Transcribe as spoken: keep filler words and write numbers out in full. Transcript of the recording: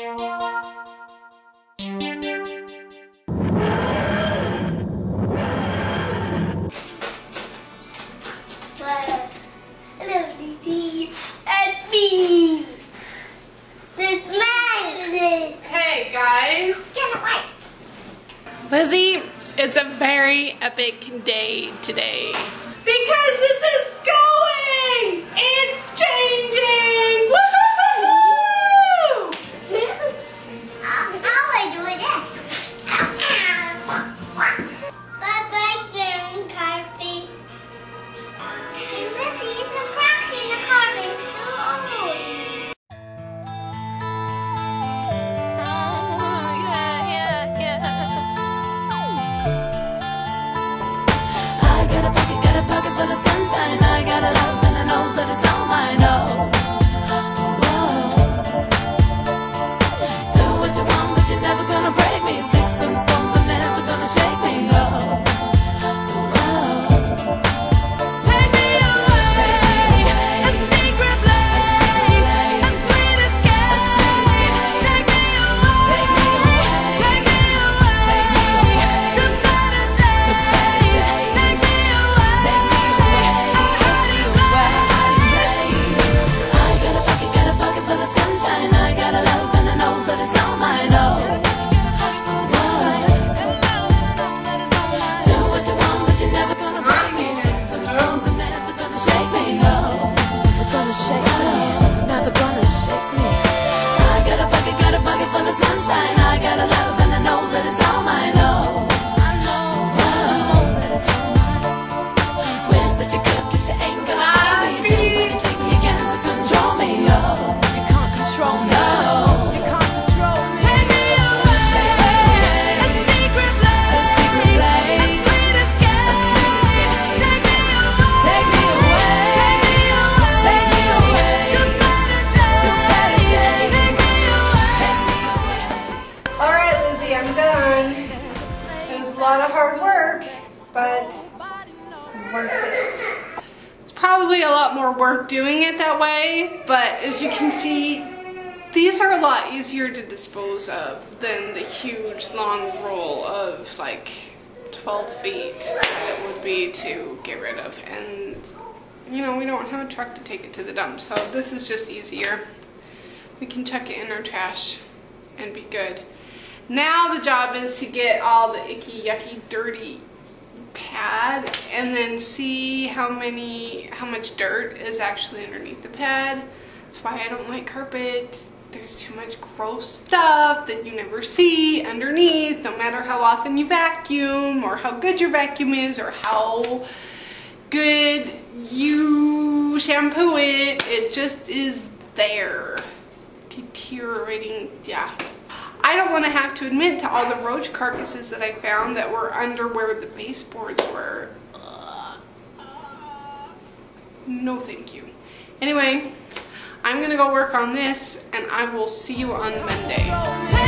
Hey guys! Lizzie, it's a very epic day today. Because this is going! It's changing! Woohoo! How I do it? Bye bye, Grandpappy. Hey, Lizzie, it's a crack in the carpet too. Sunshine, I got a love and I know that it's all mine. Oh, do what you want, but you're never gonna break me. Sticks and stones are never gonna shake me. Oh, oh. Take me away, take me away. A secret place, a sweet escape. Take me away, take me away, take me away, take me away to better days, to better days. Take me away, take me away. Sunshine, I got a love and I know that it's all mine. Oh, do what you want, but you're never gonna break me. Sticks and stones are never gonna shake me. Oh, never gonna shake me, never gonna shake me. I got a bucket, got a bucket full of sunshine. I got a love and I know that it's all mine. Oh, I know that it's all mine. Wish that you could, but you ain't gonna let me do anything you can to control me. Oh. Control me. No. You can't control me. Take me away. Take me away. A secret place. A secret place. A sweet escape. A sweet escape. Take me away. Take me away. Take me away. Take me away. To better days. To better days. Take me away. Take me away. Alright, Lizzie, I'm done. It was a lot of hard work, but worth it. It's probably a lot more work doing it that way, but as you can see, these are a lot easier to dispose of than the huge long roll of like twelve feet that it would be to get rid of. And you know, we don't have a truck to take it to the dump, so this is just easier. We can chuck it in our trash and be good. Now the job is to get all the icky, yucky, dirty pad and then see how many, how much dirt is actually underneath the pad. That's why I don't like carpet. There's too much gross stuff that you never see underneath, no matter how often you vacuum or how good your vacuum is or how good you shampoo it. It just is there. Deteriorating, yeah. I don't want to have to admit to all the roach carcasses that I found that were under where the baseboards were. Uh, uh, no thank you. Anyway, I'm gonna go work on this and I will see you on Monday.